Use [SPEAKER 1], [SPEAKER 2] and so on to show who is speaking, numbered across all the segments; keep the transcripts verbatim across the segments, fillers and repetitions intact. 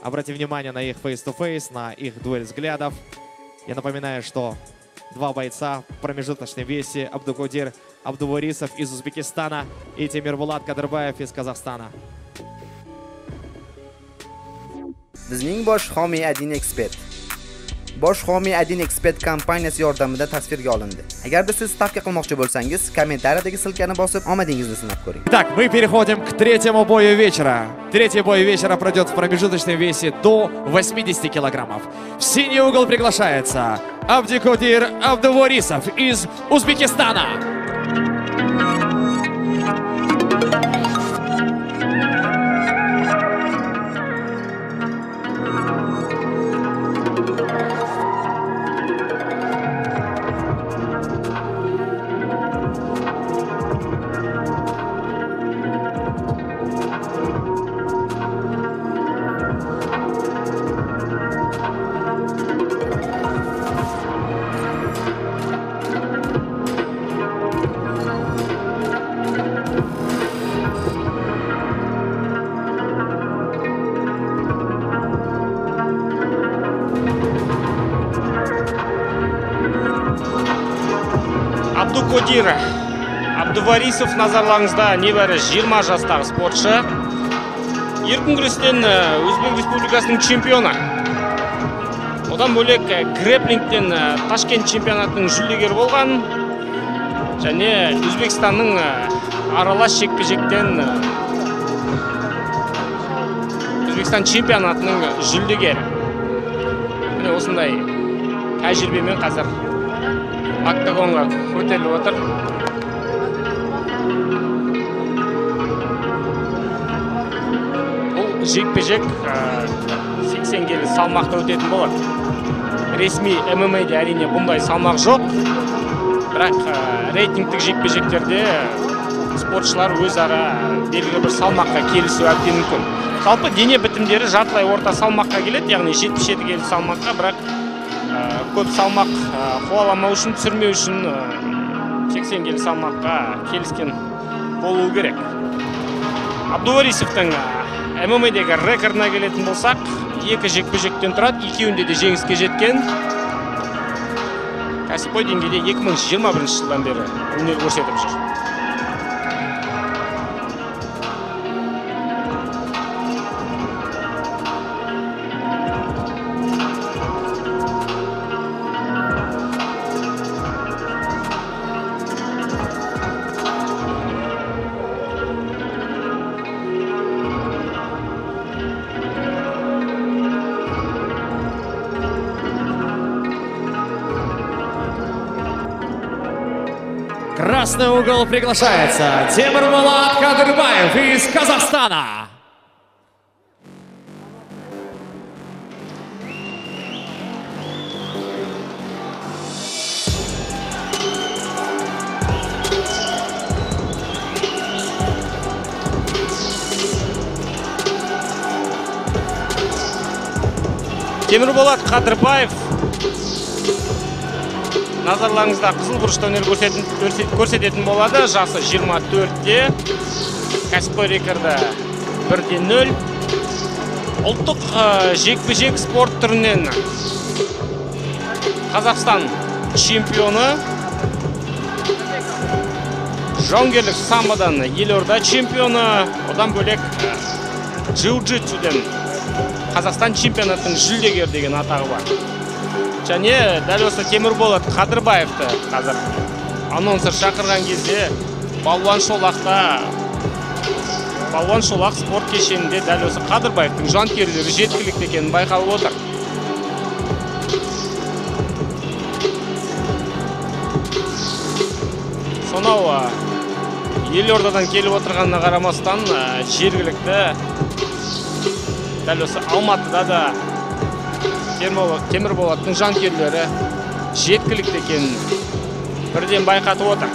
[SPEAKER 1] Обратите внимание на их face-to-face, на их дуэль взглядов. Я напоминаю, что два бойца в промежуточном весе: Абдукудир Абдуварисов из Узбекистана и Темирбулат Кадырбаев из Казахстана.
[SPEAKER 2] Bizning bosh homiy Adin Expert. Bosh homiy Adin Expert kompaniyasi yordamida tasvirga olindi. Agar siz stavka qilmoqchi bo'lsangiz, kommentariyadagi silkani bosib, omadingizni sinab ko'ring.
[SPEAKER 1] Итак, мы переходим к третьему бою вечера. Третий бой вечера пройдет в промежуточном весе до восьмидесяти килограммов. В синий угол приглашается Абдукудир Абдуварисов из Узбекистана.
[SPEAKER 3] Абдукудир Абдуварисов назарларыңызда, небәрі жиырма жастағы спортшы. Еркін күрестен Өзбек Республикасының чемпионы. Одан бөлек грэплингтен Ташкент чемпионатының жүлдегері болған. Және Өзбекстанның аралас жекпе-жектен Өзбекстан чемпионатының жүлдегері. Міне осындай тәжірибемен қазір октагонға көтеріліп отыр. Бұл жекпе-жек сексен келі салмақта өтетін болады. Ресми эм эм э'де әрине бұндай салмақ жоқ. Бірақ рейтингтік жекпе-жектерде спортшылар өзара белгілі бір салмаққа келісу әбден мүмкін. Жалпы дене бітімдері жартылай орта салмаққа келеді, яғни жетпіс жеті келі салмаққа, бірақ көп салмақ қуаламау үшін, түсірмеу үшін сексен келі салмаққа келіскен болуы керек. Абдуварисовтың эм эм э'дегі рекордына келетін болсақ, екі жекпе-жектен тұрады, екеуінде де жеңіске жеткен. Кәсіпқой деңгейде екі мың жиырма бірінші жылдан бері өнер көрсетіп жүр.
[SPEAKER 1] Красный угол приглашается Темирбулат Кадырбаев из Казахстана.
[SPEAKER 3] Темирбулат Кадырбаев назарларыңызда қызыл бұрышта өнер көрсететін болады. Жасы жиырма төртте, кәсіпқой рекорды бірде нөл. Ұлттық жекпе-жек спорт түрінен Қазақстан чемпионы, жауынгерлік самбодан Елорда чемпионы, одан бөлек джиу-джитсуден Қазақстан чемпионатының жүлдегері деген атағы бар. Және дәл осы Темирбулат Кадырбаевты қазір анонсер шақырған кезде Балуан Шолақта, Балуан Шолақ спорт кешенінде дәл осы Кадырбаевтың жанкүйерлері жеткілікті екенін байқалып отыр. Сонау Елордадан келіп отырғанына қарамастан, жергілікті дәл осы Алматыда да Темирбулаттың жанкүйерлері жеткілікті екенін бірден байқатып отыр.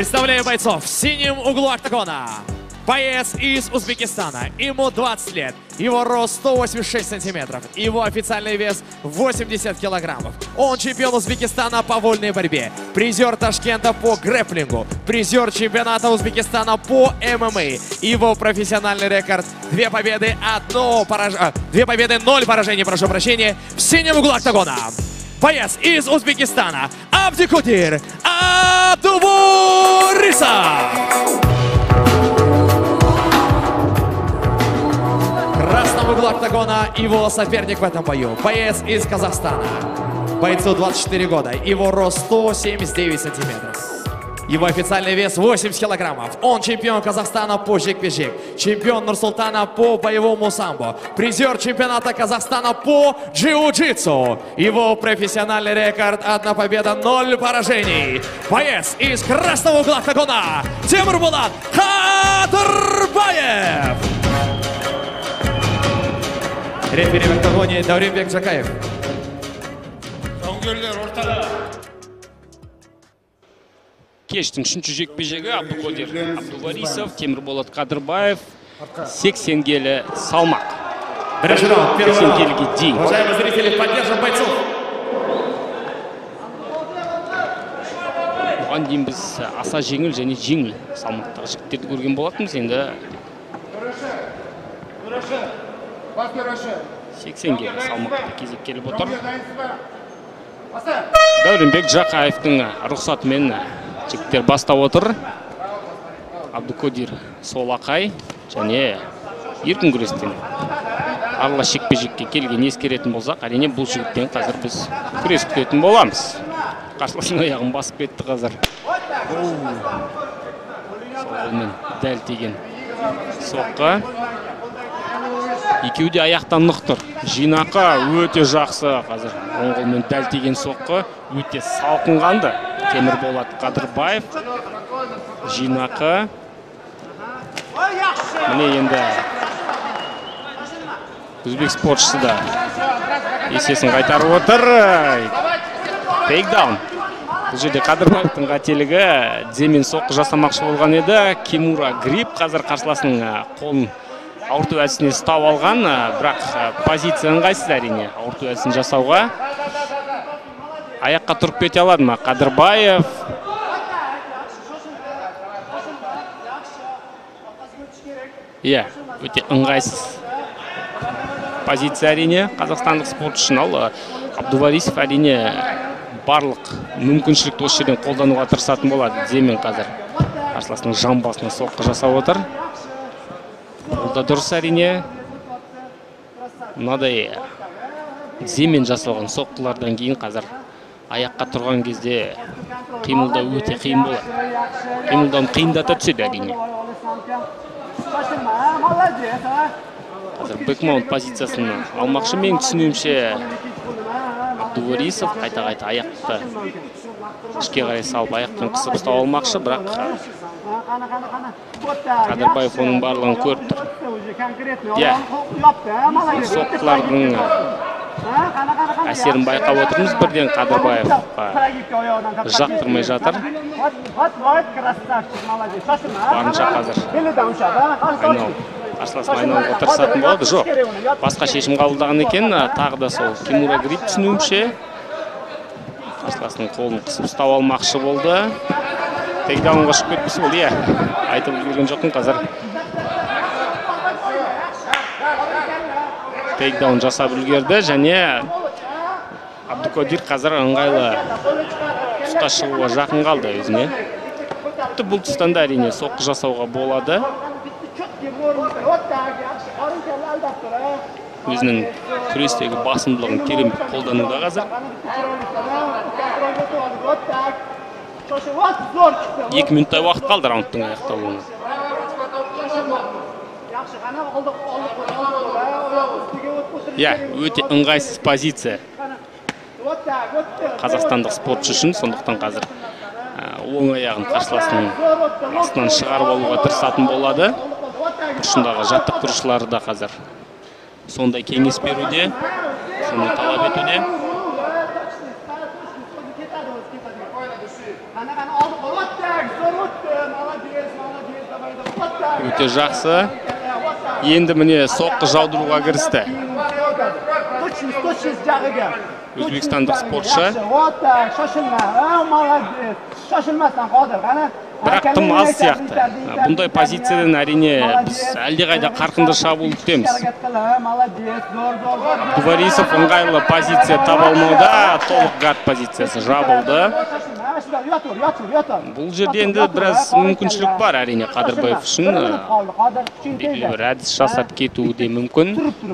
[SPEAKER 1] Представляю бойцов в синем углу октагона. Боец из Узбекистана. Ему двадцать лет. Его рост сто восемьдесят шесть сантиметров. Его официальный вес восемьдесят килограммов. Он чемпион Узбекистана по вольной борьбе. Призер Ташкента по грэпплингу. Призер чемпионата Узбекистана по эм эм а. Его профессиональный рекорд две победы, одно поражение. Две победы, ноль поражений, прошу прощения. В синем углу октагона. Боец из Узбекистана. Абдикудир Абдуварисов. В красном углу октагона его соперник в этом бою. Боец из Казахстана. Бойцу двадцать четыре года. Его рост сто семьдесят девять сантиметров. Его официальный вес восемьдесят килограммов. Он чемпион Казахстана по жик-пи-жик. Чемпион Нур-Султана по боевому самбо. Призер чемпионата Казахстана по джиу-джитсу. Его профессиональный рекорд — одна победа, ноль поражений. Боец из красного угла октагона Темурбулат Кадырбаев. Рефери в октагоне Дауренбек Джакаев.
[SPEAKER 3] Кештің үшінші жекпе-жегі Абдукодир Абдуварисов, Темірболат Кадырбаев, сексен келі салмақ.
[SPEAKER 1] Бірінші раунд, первый
[SPEAKER 3] сексен
[SPEAKER 1] раунд.
[SPEAKER 3] келіге дейін.
[SPEAKER 1] Уважаемые зрители, поддержим бойцов.
[SPEAKER 3] Бұған дейін біз аса жеңіл және жеңіл салмақтағы жігіттерді көрген болатынбыз. Енді сексен келі салмақта кезек келіп отыр. Дауренбек Жақаевтың рұқсатымен жігіттер бастап отыр. Абдукодир Солақай және еркін күрестен аралас жекпе-жекке келген ескеретін болсақ, әрине бұл жігіттен қазір біз күрес күтетін боламыз. Қарсыласының аяғын басып кетті қазір. Солмен дәл тиген соққы. Екеуі де аяқтан нық тұр. Жинақы өте жақсы қазір. Оң қолмен дәл тиген соққы өте салқынғанды. Темірболат Кадырбаев. Жинақы. Міне енді өзбек спортшысы да есесін қайтарып отыр. Тейкдаун. Бұл жерде Кадырбаевтың қателігі дземен соққы жасамақшы болған еді. Кимура грип қазір қарсыласының қолын ауырту әдісіне ұстап алған, бірақ позиция ыңғайсыз әрине ауырту әдісін жасауға. Аяққа тұрып кете алады ма Кадырбаев? Иә, өте ыңғайсыз позиция әрине қазақстандық спортшы үшін. Ал Абдуварисов әрине барлық мүмкіншілікті осы жерден қолдануға тырысатын болады. Дземен қазір қарсыласының жамбасына соққы жасап отыр. Бұл да дұрыс әрине. Мынадай дземен жасалған соққылардан кейін қазір аяққа тұрған кезде қимылда өте қиын болады. Қимылдан қиындата түседі әрине. Қазір бэкмаунт позициясын алмақшы. Мен түсінуімше Абдуварисов қайта-қайта аяқты ішке қарай салып аяқтан қысып ұстап алмақшы, бірақ Кадырбаев оның барлығын көріп тұр. Иә, соққылардың әсерін байқап отырмыз. Бірден Кадырбаев жақтырмай жатыр. Барынша қазір айналып, қарсыласын айналуға тырысатын болады. Жоқ, басқа шешім қабылдаған екен. Тағы да сол Кимура грип түсінуімше қарсыласының қолын қысып ұстап алмақшы болды. Тейкдаунға шығып кетпесі болды, иә. Айтып үлгерген жоқпын қазір. Тейкдаун жасап үлгерді және Абдукодир қазір ыңғайлы тұсқа шығуға жақын қалды өзіне. Тіпті бұл тұстан да әрине соққы жасауға болады. Өзінің күрестегі басымдылығын керемет қолдануда қазір. Екі минуттай уақыт қалды раундтың аяқталуына. Иә, өте ыңғайсыз позиция қазақстандық спортшы үшін, сондықтан қазір оң аяғын қарсыласының астынан шығарып алуға тырысатын болады. Бұрышындағы жаттықтырушылары да қазір сондай кеңес беруде, соны талап етуде. Өте жақсы. Енді міне соққы жаудыруға кірісті. Өзбекстандық спортшы. Бірақ тым аз сияқты. Бұндай позициядан әрине біз әлдеқайда қарқынды шабуыл күтеміз. Дуварисов ыңғайлы позиция таба алмауда, толық гард позициясы жабылды. Бұл жерде енді біраз мүмкіншілік бар әрине Қадырбаев үшін. Белгілі бір әдіс жасап кетуі де мүмкін.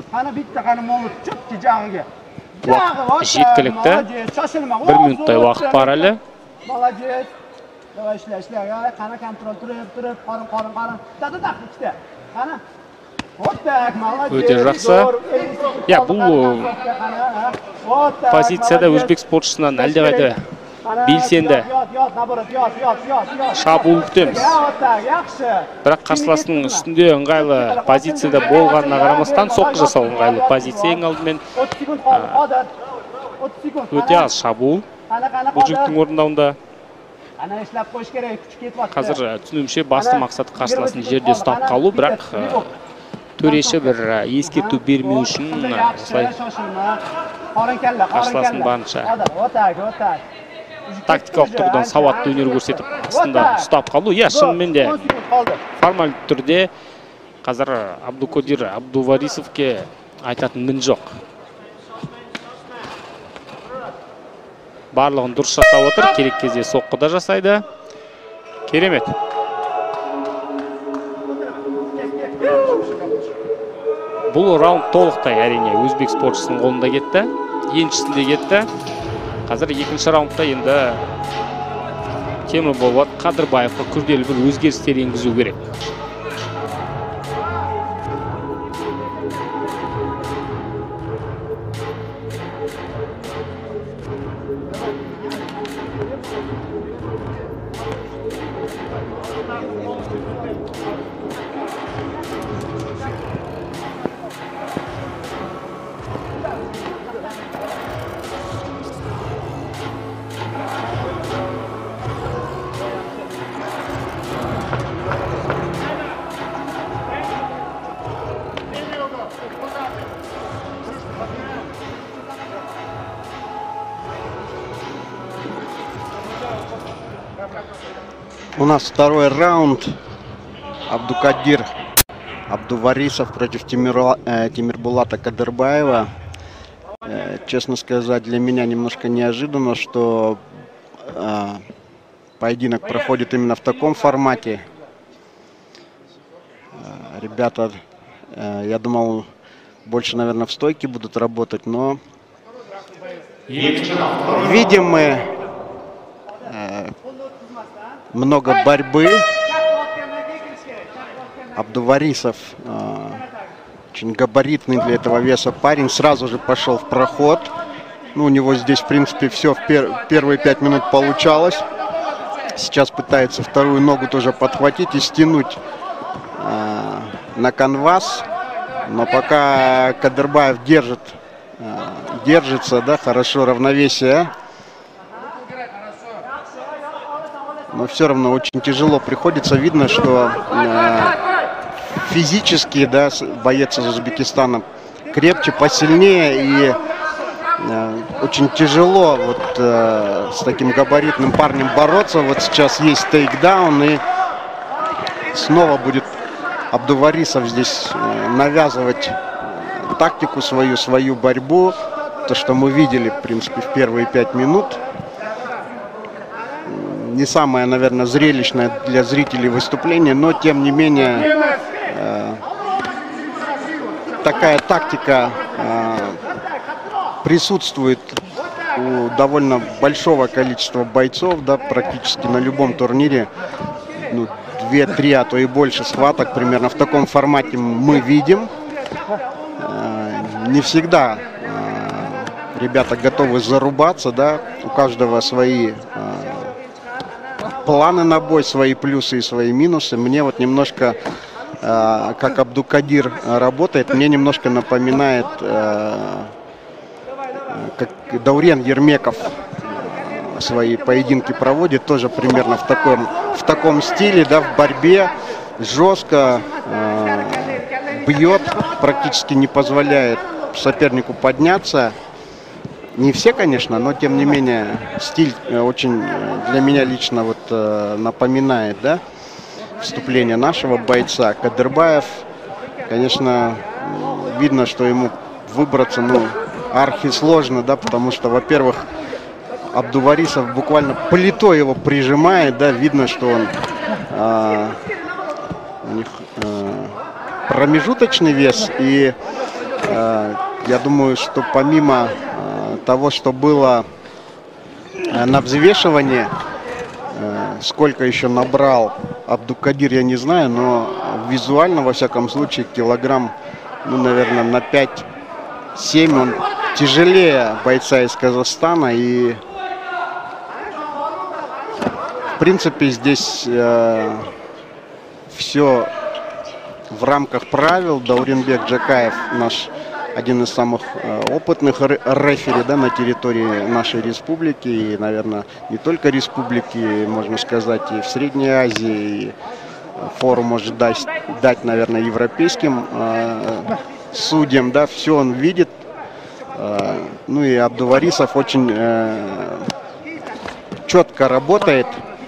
[SPEAKER 3] Уақыт жеткілікті. Бір минуттай уақыт бар әлі.
[SPEAKER 4] Давай ishla, ishla. Qani kontrol turib, turib, qorin, qorin, qorin. Dada daq ikkita. Qani. O'tdak, молодец.
[SPEAKER 3] Өте жақсы. Я, бұл позицияда өзбек спортшысынан әлдеқайда белсенді шабуыл күтеміз. Бірақ қарсыласының үстінде ыңғайлы позицияда болғанына қарамастан соққы жасау ыңғайлы позиция. Ең алдымен өте аз шабуыл бұл жігіттің орындауында. Қазір түсінуімше басты мақсаты қарсыласын жерде ұстап қалу, бірақ төреші бір ескерту бермеу үшін қарсыласын барынша тактикалық тұрғыдан сауатты өнер көрсетіп астында ұстап қалу. Иә, шынымен де формальды түрде қазір Абдукодир Абдуварисовке айтатын мін жоқ. Барлығын дұрыс жасап отыр, керек кезде соққы да жасайды. Керемет. Бұл раунд толықтай әрине өзбек спортшысының қолында кетті. Еншісінде кетті. Қазір екінші раундта енді Темірболат Қадырбаевқа күрделі бір өзгерістер енгізу керек.
[SPEAKER 5] У нас второй раунд. Абдукадир Абдуварисов против Тимира, э, Тимирбулата Кадырбаева. Э, честно сказать, для меня немножко неожиданно, что э, поединок проходит именно в таком формате. Э, ребята, э, я думал, больше, наверное, в стойке будут работать, но видим мы э, много борьбы. Абдуварисов, э, очень габаритный для этого веса парень, сразу же пошел в проход. Ну, у него здесь, в принципе, все в пер первые пять минут получалось. Сейчас пытается вторую ногу тоже подхватить и стянуть э, на канвас. Но пока Кадырбаев держит, э, держится, да, хорошо, равновесие. Но все равно очень тяжело приходится. Видно, что э, физически, да, боец из Узбекистана крепче, посильнее, и э, очень тяжело вот э, с таким габаритным парнем бороться. Вот сейчас есть тейкдаун, и снова будет Абдуварисов здесь э, навязывать тактику свою, свою борьбу. То, что мы видели, в принципе, в первые пять минут. Не самое, наверное, зрелищное для зрителей выступление, но, тем не менее, э, такая тактика э, присутствует у довольно большого количества бойцов, да, практически на любом турнире. Ну, две-три, а то и больше схваток примерно в таком формате мы видим. Э, не всегда э, ребята готовы зарубаться, да, у каждого свои э, планы на бой, свои плюсы и свои минусы. Мне вот немножко, э, как Абдукадир работает, мне немножко напоминает, э, как Даурен Ермеков свои поединки проводит, тоже примерно в таком, в таком стиле, да, в борьбе. жестко э, бьет, практически не позволяет сопернику подняться. Не все, конечно, но тем не менее стиль очень для меня лично вот э, напоминает, да, вступление нашего бойца. Кадырбаев, конечно, видно, что ему выбраться, ну, архисложно, да, потому что, во-первых, Абдуварисов буквально плитой его прижимает, да, видно, что он э, у них э, промежуточный вес, и э, я думаю, что помимо э, того, что было э, на взвешивании, э, сколько еще набрал Абдукадир, я не знаю, но визуально, во всяком случае, килограмм, ну, наверное, на пять-семь он тяжелее бойца из Казахстана, и в принципе здесь э, все в рамках правил. Дауренбек Джакаев, наш один из самых э, опытных рефери, да, на территории нашей республики, и, наверное, не только республики, можно сказать, и в Средней Азии, и фору может дать, дать, наверное, европейским э, судьям, да, все он видит. Э, ну и Абдуварисов очень э, четко работает.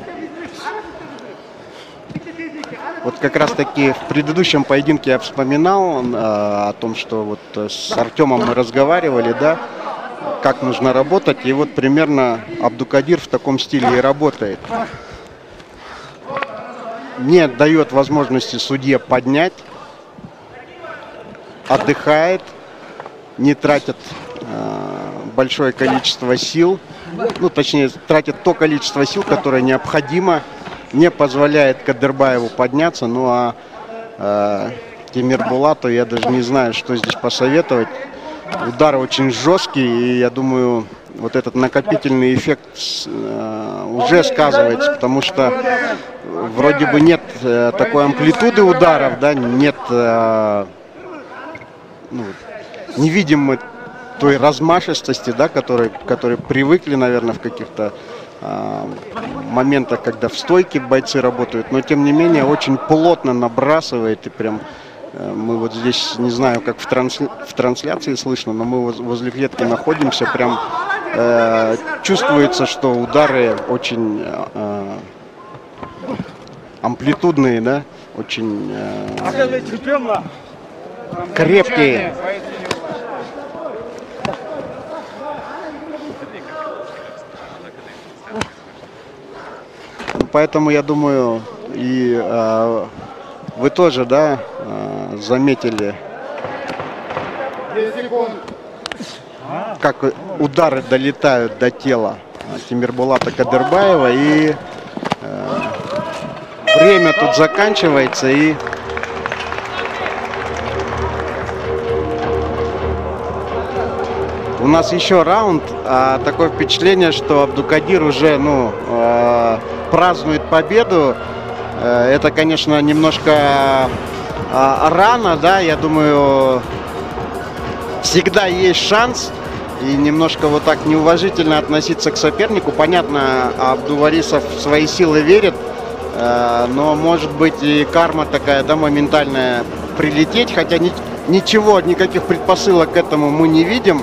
[SPEAKER 5] Вот как раз таки в предыдущем поединке я вспоминал э, о том, что вот с Артемом мы разговаривали, да, как нужно работать, и вот примерно Абдукадир в таком стиле и работает. Не дает возможности судье поднять, отдыхает, не тратит э, большое количество сил, ну точнее тратит то количество сил, которое необходимо, не позволяет Кадырбаеву подняться. Ну а э, Темирбулату я даже не знаю, что здесь посоветовать. Удар очень жесткий, и я думаю, вот этот накопительный эффект э, уже сказывается, потому что вроде бы нет э, такой амплитуды ударов, да, нет, э, ну, не видим мы той размашистости, да, которой, которой привыкли, наверное, в каких-то э, моментах, когда в стойке бойцы работают, но тем не менее очень плотно набрасывает, и прям э, мы вот здесь, не знаю, как в, трансля в трансляции слышно, но мы воз возле клетки находимся, прям э, чувствуется, что удары очень э, амплитудные, да, очень э, крепкие. Поэтому я думаю, и э, вы тоже, да, э, заметили, как удары долетают до тела Темирбулата Кадырбаева, и э, время тут заканчивается, и у нас еще раунд. А такое впечатление, что Абдукадир уже, ну, э, празднует победу. Э, это, конечно, немножко э, рано, да, я думаю, всегда есть шанс. И немножко вот так неуважительно относиться к сопернику. Понятно, Абдуварисов в свои силы верит, э, но может быть и карма такая, да, моментальная прилететь, хотя ни, ничего, никаких предпосылок к этому мы не видим.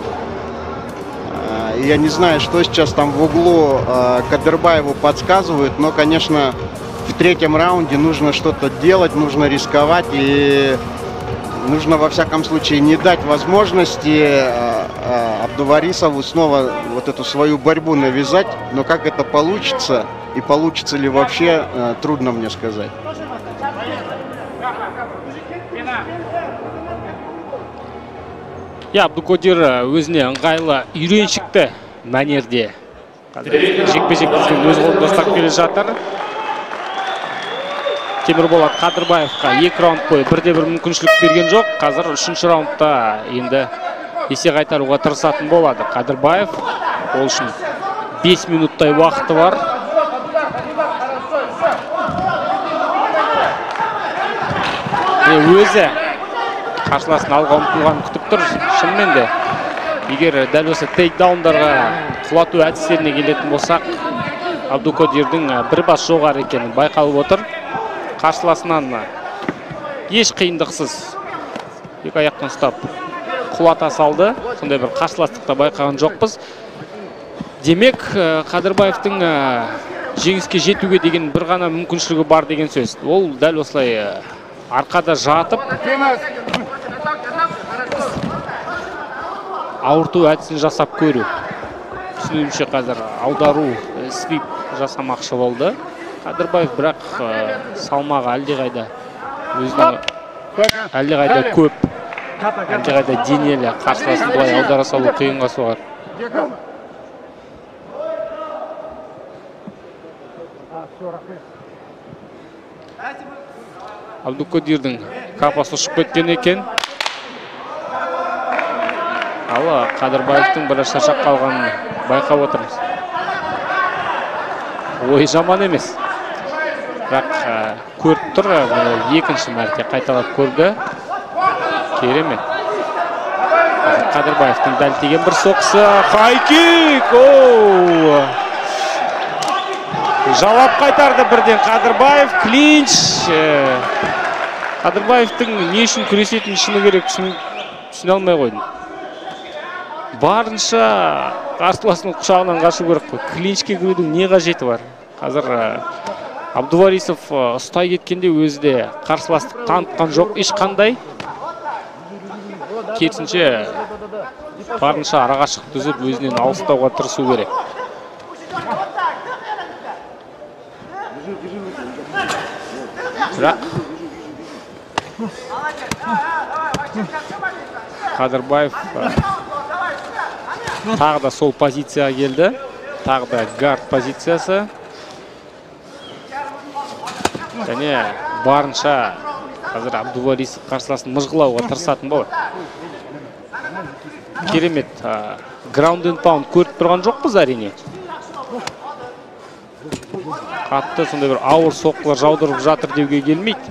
[SPEAKER 5] Я не знаю, что сейчас там в углу э, Кадырбаеву подсказывают, но, конечно, в третьем раунде нужно что-то делать, нужно рисковать, и нужно, во всяком случае, не дать возможности э, э, Абдуварисову снова вот эту свою борьбу навязать. Но как это получится и получится ли вообще, э, трудно мне сказать.
[SPEAKER 3] Я Абдукадир өзіне ыңғайлы үйреншікті мәнерде жекпе-жек өз қолында ұстап келе жатыр. Темирболат Кадырбаевқа екі раунд бойы бірде-бір мүмкіншілік берген жоқ. Қазір үшінші раундта енді есе қайтаруға тырысатын болады Кадырбаев. Ол үшін бес минуттай уақыты бар. Өзі қарсыласын алға ұмтылғанын күтіп тұр. Шынымен де, егер дәл осы тейкдаундарға құлату әдістеріне келетін болсақ, Абдукадирдің бір бас жоғары екені байқалып отыр. қарсыласынан еш қиындықсыз екі аяқтан ұстап құлата салды. Сондай бір қарсыластықта байқаған жоқпыз. Демек, Қадырбаевтың жеңіске жетуге деген бір ғана мүмкіншілігі бар деген сөз. Ол дәл осылай арқада жатып ауырту әдісін жасап көру. Түсінуімше қазір аудару, свип жасамақшы болды. Қадырбаев бірақ салмағы әлдеқайда өзінің әлдеқайда көп, әлдеқайда денелі, қарсыласын былай аудара салу қиынға соғар. Абдукодирдің капасы ұшып кеткен екен. Ал Қадырбаевтың бірі шаршап қалғанын байқап отырмыз. Ой, жаман емес. Бірақ көріп тұр, екінші мәрте қайталап көрді. Керемет. Қадырбаевтың дәл тиген бір соққысы. Хайкик! Жауап қайтарды бірден Қадырбаев. Клинч. Қадырбаевтың не үшін күресетін шыны керек, түсіне алмай қойдым. Барынша қарсыласының құшағынан қашу керек қой. Клинчке кірудің не қажеті бар? Қазір Абдуварисов ұстай кеткенде өзі де қарсыластық танытқан жоқ ешқандай. Керісінше барынша арақашық түзіп өзінен алыстауға тырысу керек. Бірақ Қадырбаев тағы да сол позицияға келді. Тағы да гард позициясы. Және барынша қазір Абдуварисов қарсыласын мыжғылауға тырысатын болады. Керемет. Ground and pound көріп тұрған жоқпыз әрине. Қатты сондай бір ауыр соққылар жаудырып жатыр деуге келмейді.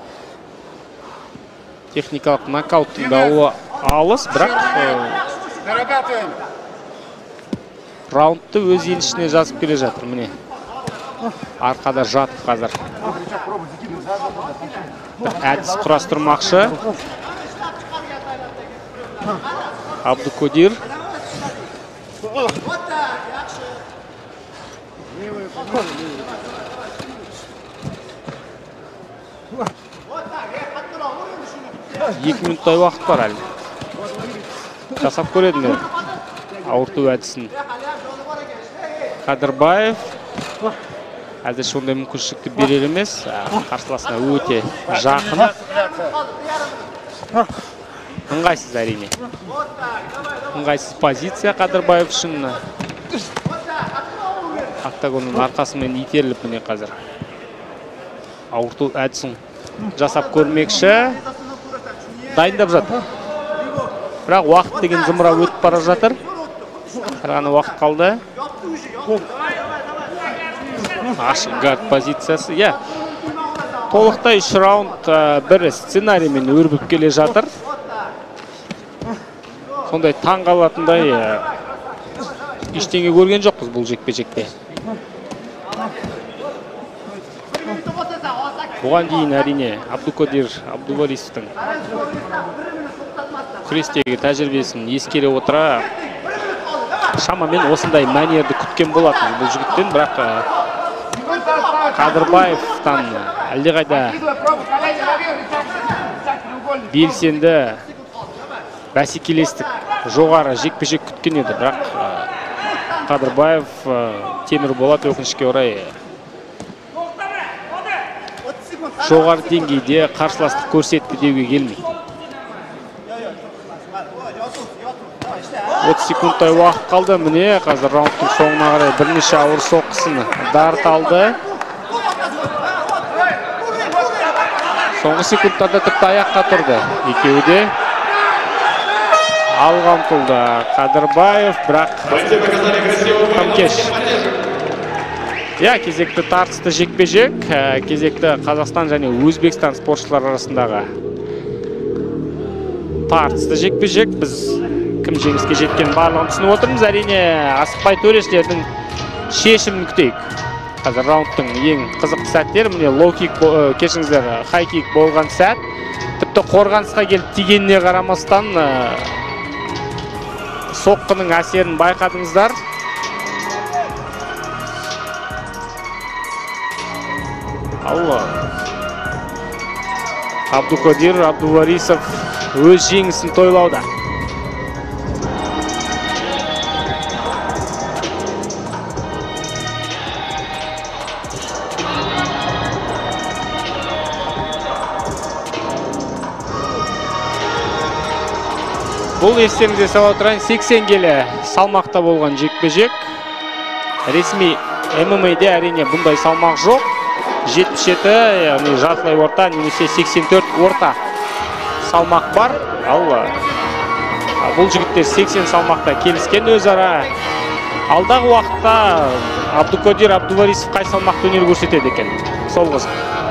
[SPEAKER 3] Техникалық нокауттың дауы алыс, бірақ раундты өз еншісіне жазып келе жатыр, міне. Арқада жатып қазір. Әдіс құрастырмақшы. Абдукодир. Екі минуттай уақыт бар әлі. Жасап көреді ме? Ауырту әдісін. Қадырбаев. Әзірше ондай мүмкіншілікті берер емес. Қарсыласына өте жақын. Ыңғайсыз әрине. Ыңғайсыз позиция Қадырбаев үшін. Октагонның арқасымен итеріліп міне қазір. Ауырту әдісін жасап көрмекші. Дайындап жатыр. Бірақ уақыт деген зымыра өтіп бара жатыр. Ғана уақыт қалды. Ашық гард позициясы. Я, толықтай үш раунд бір сценариймен өрбіп келе жатыр. Сондай таң қалатындай ештеңе көрген жоқпыз бұл жекпе-жекте. Бұған дейін әрине Абдукодир Абдуварисовтың күрестегі тәжірибесін ескере отыра шамамен осындай мәнерді күткен болатын бұл жігіттен, бірақ Қадырбаевтан әлдеқайда белсенді бәсекелестік жоғары жекпе-жек күткен еді, бірақ Қадырбаев Темір Болат өкінішке орай жоғары деңгейде қарсыластық көрсетті деуге келмейді. отыз секундтай уақыт қалды. Міне қазір раундтың соңына қарай бірнеше ауыр соққысын дарт алды. Соңғы секундтарда тіпті аяққа тұрды. Екеуі де алға ұмтылды. Қадырбаев, бірақ тым кеш. Я, кезекті тартысты жекпе-жек, кезекті Қазақстан және Өзбекстан спортшылар арасындағы тартысты жекпе-жек. Біз кім жеңіске жеткен барлығын түсініп отырмыз. Әрине, асықпай төрешілердің шешімін күтейік. Қазір раундтың ең қызықты сәттері міне лоу-кик, кешіңіздер, хай-кик болған сәт. Тіпті қорғанысқа келіп тигеніне қарамастан соққының әсерін байқадыңыздар. Алла. Абдукодир Абдуварисов өз жеңісін тойлауда. Бұл естеріңізге сала тұрайын, сексен келі салмақта болған жекпе-жек. Ресми эм эм э'де әрине бұндай салмақ жоқ. жетпіс жеті, яғни жартылай орта, немесе сексен төрт орта салмақ бар. Ал бұл жігіттер сексен салмақта келіскен өзара. Алдағы уақытта Абдукодир Абдуварисов қай салмақта өнер көрсетеді екен? Сол қызық.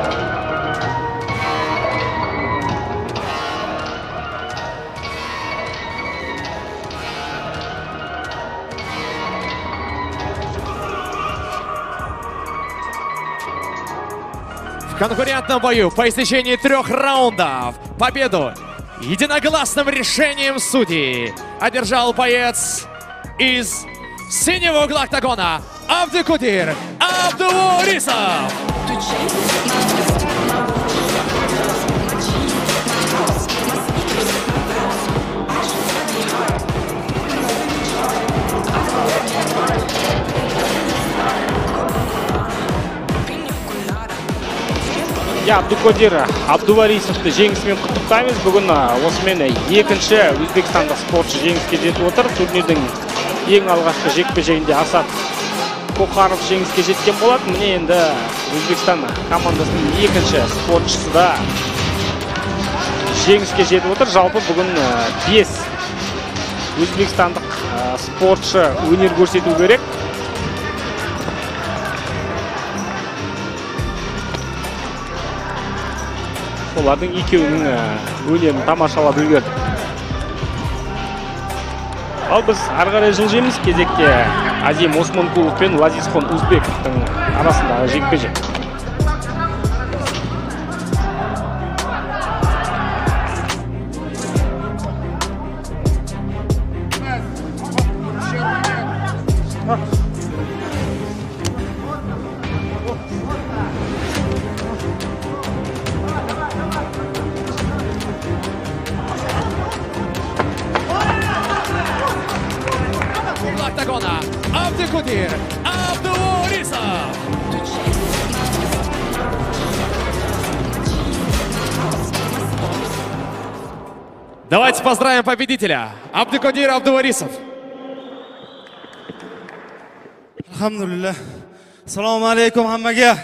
[SPEAKER 1] В конкурентном бою по истечении трех раундов победу единогласным решением судей одержал боец из синего угла октагона Абдукодир Абдуварисов.
[SPEAKER 3] Абдукодир Абдуварисовты жеңісімен құттықтаймыз. Бүгін осымен екінші өзбекстандық спортшы жеңіске жетіп отыр. Турнирдің ең алғашқы жекпе-жегінде Асад Кохаров жеңіске жеткен болады. Міне енді Өзбекстан командасының екінші спортшысы да жеңіске жетіп отыр. Жалпы бүгін бес өзбекстандық спортшы өнер көрсету керек. Олардың екеуінің өнерін тамашалап үлгердік. Ал біз ары қарай жылжимыз. Кезекте Азим Осмонкулов пен Лазизхон Узбековтың арасындағы жекпе-жек.
[SPEAKER 1] Абдукодир Абдуварисов. Давайте поздравим победителя Абдукодир Абдуварисов.
[SPEAKER 6] Alhamdulillah. Assalomu alaykum hammaga.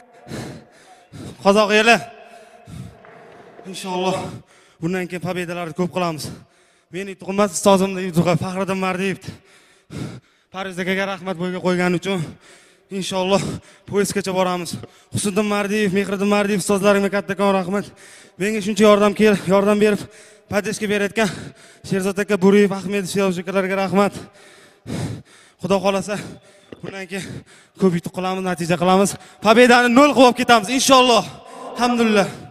[SPEAKER 6] Qozoq eli. Inshaalloh bundan keyin pobedalarni ko'p qilamiz. Meni tug'mas ustozimni yutuqqa Faxriddin Mardiyevdi. Parizdaga rahmat bo'yga qo'ygani uchun inshaalloh poyezdgacha boramiz. Husniddin Mardiyev, Mehriddin Mardiyev ustozlarimga kattakon rahmat. Menga shuncha yordam kelib, yordam berib, podдержка berayotgan Sherzod aka, Buriyev, Ahmedov siyosatchilarga rahmat. Xudo xolasa bundan keyin ko'p yutuq qilamiz, natija qilamiz. Pobedani nol qilib ketamiz inshaalloh. Alhamdulillah.